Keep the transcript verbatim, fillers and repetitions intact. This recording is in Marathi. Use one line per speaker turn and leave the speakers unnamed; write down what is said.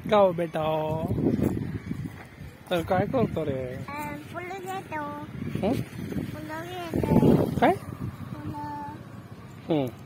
का हो बेटा? तर काय करतो रे?
फुलं घेतो.
हं?
फुलं घेतो.
काय?
फुलं.
हं.